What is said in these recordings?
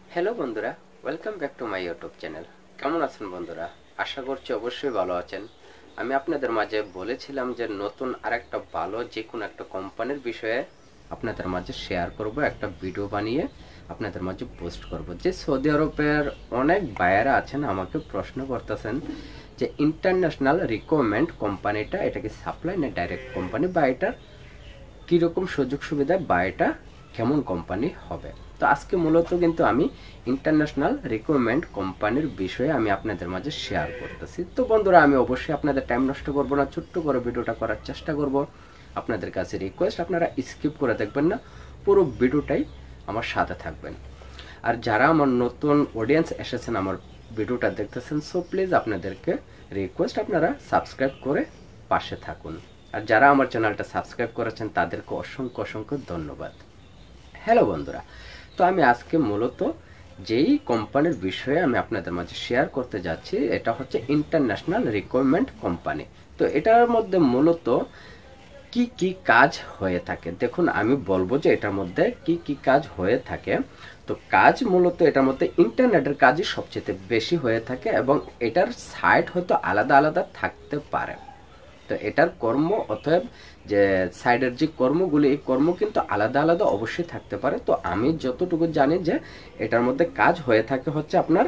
Hello বন্ধুরা, welcome back to my YouTube channel. কেমন আছেন বন্ধুরা? আশা করছি অবশ্যই ভালো আছেন। আমি আপনাদের মাঝে বলেছিলাম যে নতুন আরেকটা ভালো যে কোনো একটা কোম্পানির বিষয়ে আপনাদের মাঝে শেয়ার করব, একটা ভিডিও বানিয়ে আপনাদের মাঝে পোস্ট করব। যে সৌদি আরবের অনেক বায়ারা আছেন আমাকে প্রশ্ন করতেছেন যে ইন্টারন্যাশনাল রিক্রুটমেন্ট কোম্পানিটা এটা কি সাপ্লাই না ডাইরেক্ট কোম্পানি, বা এটার কীরকম সুযোগ সুবিধা, বা এটা কেমন কোম্পানি হবে। তো আজকে মূলত কিন্তু আমি ইন্টারন্যাশনাল রিক্রুটমেন্ট কোম্পানির বিষয়ে আমি আপনাদের মাঝে শেয়ার করতেছি। তো বন্ধুরা, আমি অবশ্যই আপনাদের টাইম নষ্ট করব না, ছোট্ট করে ভিডিওটা করার চেষ্টা করব। আপনাদের কাছে রিকোয়েস্ট, আপনারা স্কিপ করে দেখবেন না, পুরো ভিডিওটাই আমার সাথে থাকবেন। আর যারা আমার নতুন অডিয়েন্স এসেছেন আমার ভিডিওটা দেখতেছেন, সো প্লিজ আপনাদেরকে রিকোয়েস্ট আপনারা সাবস্ক্রাইব করে পাশে থাকুন। আর যারা আমার চ্যানেলটা সাবস্ক্রাইব করেছেন তাদেরকে অসংখ্য অসংখ্য ধন্যবাদ। হ্যালো বন্ধুরা, তো আমি আজকে মূলত যেই কোম্পানির বিষয়ে আমি আপনাদের মাঝে শেয়ার করতে যাচ্ছি এটা হচ্ছে ইন্টারন্যাশনাল রিক্রুটমেন্ট কোম্পানি। তো এটার মধ্যে মূলত কি কি কাজ হয়ে থাকে, দেখুন আমি বলবো যে এটার মধ্যে কি কি কাজ হয়ে থাকে। তো কাজ মূলত এটার মধ্যে ইন্টারনেটের কাজই সবচেয়ে বেশি হয়ে থাকে, এবং এটার সাইট হয়তো আলাদা আলাদা থাকতে পারে। তো এটার কর্ম, অতএব যে সাইডের যে কর্মগুলি, এই কর্ম কিন্তু আলাদা আলাদা অবশ্যই থাকতে পারে। তো আমি যতটুকু জানি যে এটার মধ্যে কাজ হয়ে থাকে হচ্ছে আপনার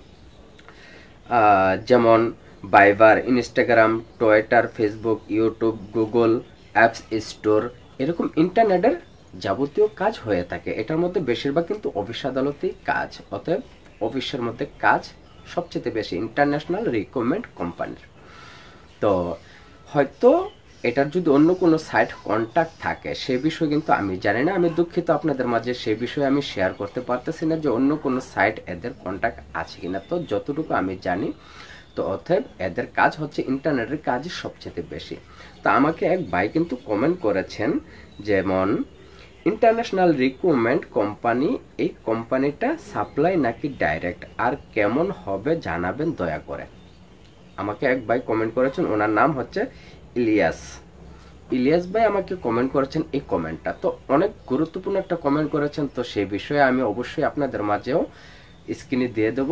যেমন Viber, Instagram, Twitter, Facebook, YouTube, Google apps store, এরকম ইন্টারনেটের যাবতীয় কাজ হয়ে থাকে। এটার মধ্যে বেশিরভাগ কিন্তু অফিস আদালতেই কাজ, অতএব অফিসের মধ্যে কাজ সবচেয়ে বেশি ইন্টারন্যাশনাল রিক্রুটমেন্ট কোম্পানির। তো হয়তো এটার যদি অন্য কোনো সাইট কন্ট্যাক্ট থাকে সে বিষয়ে কিন্তু আমি জানি না, আমি দুঃখিত আপনাদের মাঝে সে বিষয়ে আমি শেয়ার করতে পারতেছি না যে অন্য কোনো সাইট এদের কন্ট্যাক্ট আছে কিনা। তো যতটুকু আমি জানি, তো অতএব এদের কাজ হচ্ছে ইন্টারনেটের কাজই সবচেয়ে বেশি। তো আমাকে এক ভাই কিন্তু কমেন্ট করেছেন যেমন ইন্টারন্যাশনাল রিক্রুটমেন্ট কোম্পানি, এই কোম্পানিটা সাপ্লাই নাকি ডাইরেক্ট, আর কেমন হবে জানাবেন দয়া করে। আমাকে এক ভাই কমেন্ট করেছেন, ওনার নাম হচ্ছে ইলিয়াস। ইলিয়াস ভাই আমাকে কমেন্ট করেছেন এই কমেন্টটা, তো অনেক গুরুত্বপূর্ণ একটা কমেন্ট করেছেন। তো সেই বিষয়ে আমি অবশ্যই আপনাদের মাঝেও স্ক্রিনে দিয়ে দেব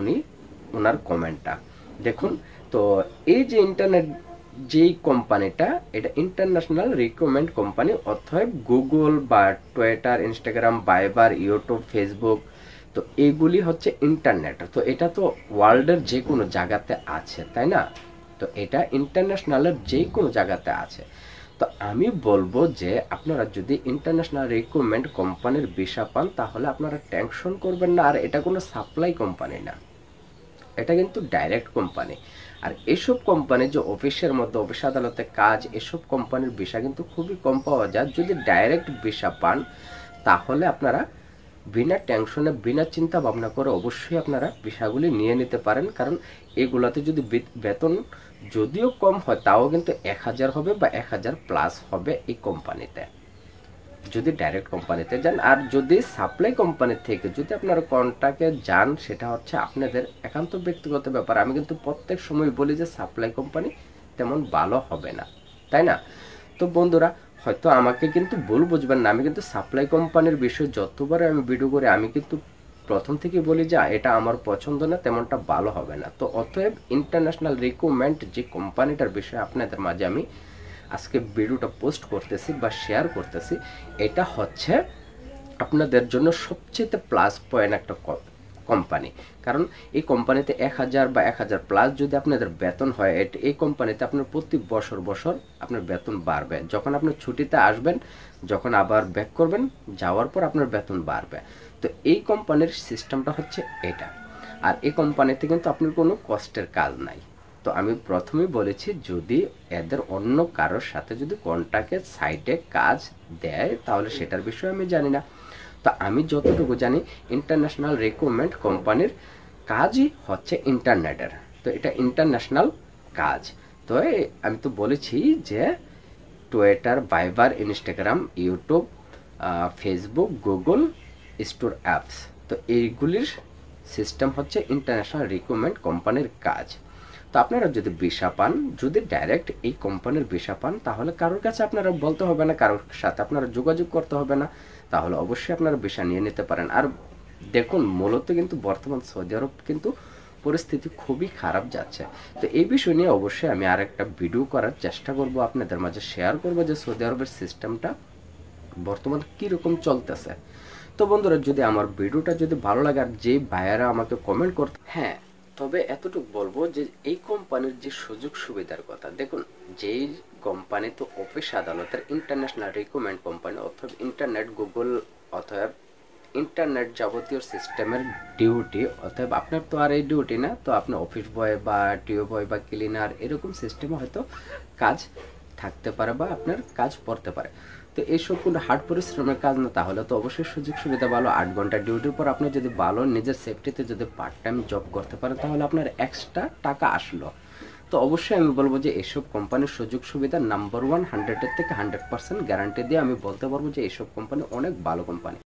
ওনার কমেন্টটা। দেখুন, তো এই যে ইন্টারনেট যেই কোম্পানিটা, এটা ইন্টারন্যাশনাল রিক্রুটমেন্ট কোম্পানি, অর্থাৎ গুগল বা Twitter, Instagram, Viber, YouTube, Facebook, তো এইগুলি হচ্ছে ইন্টারনেট। তো এটা তো ওয়ার্ল্ডের যে কোনো জায়গাতে আছে, তাই না? তো এটা ইন্টারন্যাশনালের যে কোনো জায়গাতে আছে। তো আমি বলবো যে আপনারা যদি ইন্টারন্যাশনাল রিক্রুটমেন্ট কোম্পানির ভিসা পান তাহলে আপনারা টেনশন করবেন না। আর এটা কোনো সাপ্লাই কোম্পানি না, এটা কিন্তু ডাইরেক্ট কোম্পানি। আর এসব কোম্পানি যে অফিসের মধ্যে অফিস আদালতে কাজ, এসব কোম্পানির ভিসা কিন্তু খুবই কম পাওয়া যায়। যদি ডাইরেক্ট ভিসা পান তাহলে আপনারা বিনা টেনশনে, বিনা চিন্তা ভাবনা করে অবশ্যই আপনারা ভিসাগুলি নিয়ে নিতে পারেন। কারণ এগুলাতে যদি বেতন যদিও কম হয় তাও কিন্তু 1000 হবে বা 1000 প্লাস হবে এই কোম্পানিতে, যদি ডাইরেক্ট কোম্পানিতে যান। আর যদি সাপ্লাই কোম্পানি থেকে যদি আপনারা কন্ট্রাক্টে যান, সেটা হচ্ছে আপনাদের একান্ত ব্যক্তিগত ব্যাপার। আমি কিন্তু প্রত্যেক সময় বলি যে সাপ্লাই কোম্পানি তেমন ভালো হবে না, তাই না? তো বন্ধুরা, হয়তো আমাকে কিন্তু ভুল বুঝবেন না, আমি কিন্তু সাপ্লাই কোম্পানির বিষয়ে যতবার আমি ভিডিও করি আমি কিন্তু প্রথম থেকে বলি যে এটা আমার পছন্দ না, তেমনটা ভালো হবে না। তো অতএব ইন্টারন্যাশনাল রিক্রুটমেন্ট যে কোম্পানিটার বিষয়ে আপনাদের মাঝে আমি আজকে ভিডিওটা পোস্ট করতেছি বা শেয়ার করতেছি, এটা হচ্ছে আপনাদের জন্য সবচেয়ে প্লাস পয়েন্ট একটা কোম্পানি। কারণ এই কোম্পানিতে 1000 বা 1000 প্লাস যদি আপনাদের বেতন হয়, এই কোম্পানিতে আপনার প্রতি বছর বছর আপনার বেতন বাড়বে। যখন আপনি ছুটিতে আসবেন, যখন আবার ব্যাক করবেন, যাওয়ার পর আপনার বেতন বাড়বে। তো এই কোম্পানির সিস্টেমটা হচ্ছে এটা। আর এই কোম্পানিতে কিন্তু আপনার কোনো কষ্টের কাজ নাই। তো আমি প্রথমেই বলেছি যদি এদের অন্য কারোর সাথে যদি কন্ট্রাক্টের সাইটে কাজ দেয় তাহলে সেটার বিষয়ে আমি জানি না। তো আমি যতটুকু জানি ইন্টারন্যাশনাল রিক্রুটমেন্ট কোম্পানির কাজই হচ্ছে ইন্টারনেটের। তো এটা ইন্টারন্যাশনাল কাজ। তো আমি তো বলেছি যে Twitter, Viber, Instagram, YouTube, Facebook, Google store apps, তো এইগুলির সিস্টেম হচ্ছে ইন্টারন্যাশনাল রিক্রুটমেন্ট কোম্পানির কাজ। তো আপনারা যদি ভিসা পান, যদি ডাইরেক্ট এই কোম্পানির ভিসা পান, তাহলে কারোর কাছে আপনারা বলতে হবে না, কারোর সাথে আপনারা যোগাযোগ করতে হবে না, তাহলে অবশ্যই আপনারা ভিসা নিয়ে নিতে পারেন। আর দেখুন মূলত কিন্তু বর্তমান সৌদি আরব কিন্তু পরিস্থিতি খুবই খারাপ যাচ্ছে। তো এই বিষয় নিয়ে অবশ্যই আমি আর একটা ভিডিও করার চেষ্টা করব, আপনাদের মাঝে শেয়ার করব যে সৌদি আরবের সিস্টেমটা বর্তমান কিরকম চলতেছে। তো বন্ধুরা, যদি আমার ভিডিওটা যদি ভালো লাগে আর যে ভাইয়ারা আমাকে কমেন্ট করতে, হ্যাঁ তবে এতটুকু বলবো যে এই কোম্পানির যে সুযোগ সুবিধার কথা, দেখুন যেই কোম্পানি তো অফিস আদালতের ইন্টারন্যাশনাল রিক্রুটমেন্ট কোম্পানি, অথবা ইন্টারনেট গুগল অথবা ইন্টারনেট যাবতীয় সিস্টেমের ডিউটি, অতএব আপনার তো আর এই ডিউটি না, তো আপনি অফিস বয় বা টিও বয় বা ক্লিনার এরকম সিস্টেমে হয়তো কাজ থাকতে পারে বা আপনার কাজ পড়তে পারে। তো এইসব কোনো হার্ড পরিশ্রমের কাজ না, তাহলে তো অবশ্যই সুযোগ সুবিধা ভালো। 8 ঘন্টা ডিউটির পর আপনি যদি ভালো নিজের সেফটিতে যদি পার্ট টাইম জব করতে পারেন, তাহলে আপনার এক্সট্রা টাকা আসলো। তো অবশ্যই আমি বলবো যে এইসব কোম্পানির সুযোগ সুবিধা নাম্বার 1 100-এর থেকে 100% গ্যারান্টি দিয়ে আমি বলতে পারবো যে এইসব কোম্পানি অনেক ভালো কোম্পানি।